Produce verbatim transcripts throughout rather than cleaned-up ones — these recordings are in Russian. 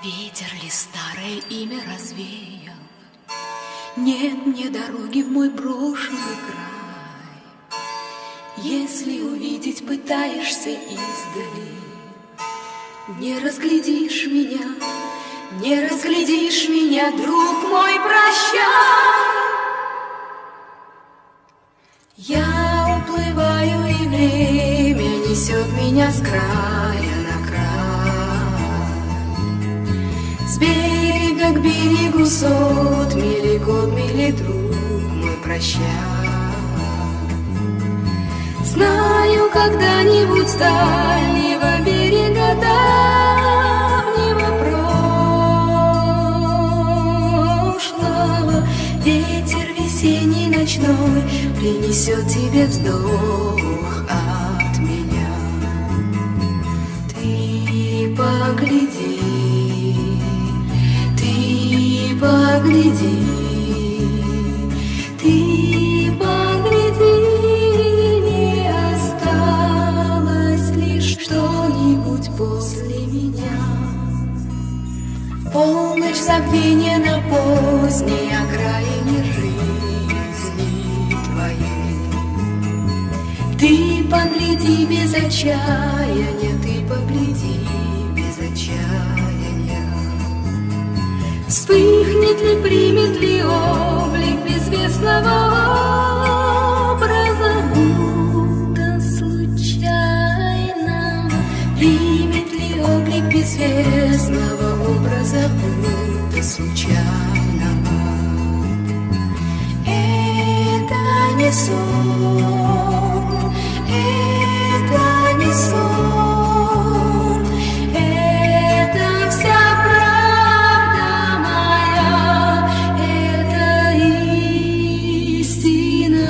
Ветер ли старое имя развеял? Нет мне дороги в мой брошенный край. Если увидеть пытаешься издали, не разглядишь меня, не разглядишь меня, друг мой, прощай. Я уплываю, и время несет меня с края на край. С берега к берегу сот мили, год мили, друг мой, прощай. Знаю, когда-нибудь с дальнего берега давнего прошлого ветер весенний ночной принесет тебе вздох от меня. Ты погляди, ты погляди, ты погляди, не осталось лишь что-нибудь после меня. В полночь забвения на поздней окраине жизни твоей. Ты погляди без отчаяния, ты погляди без отчаяния. Вспыхнет ли, примет ли облик безвестного образа, будто случайно? Примет ли облик безвестного образа, будто случайного? Это не сон, это не сон, это вся правда моя, это истина.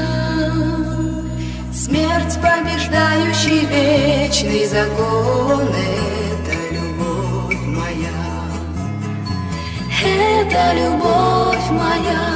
Смерть, побеждающий вечный закон, это любовь моя, это любовь моя.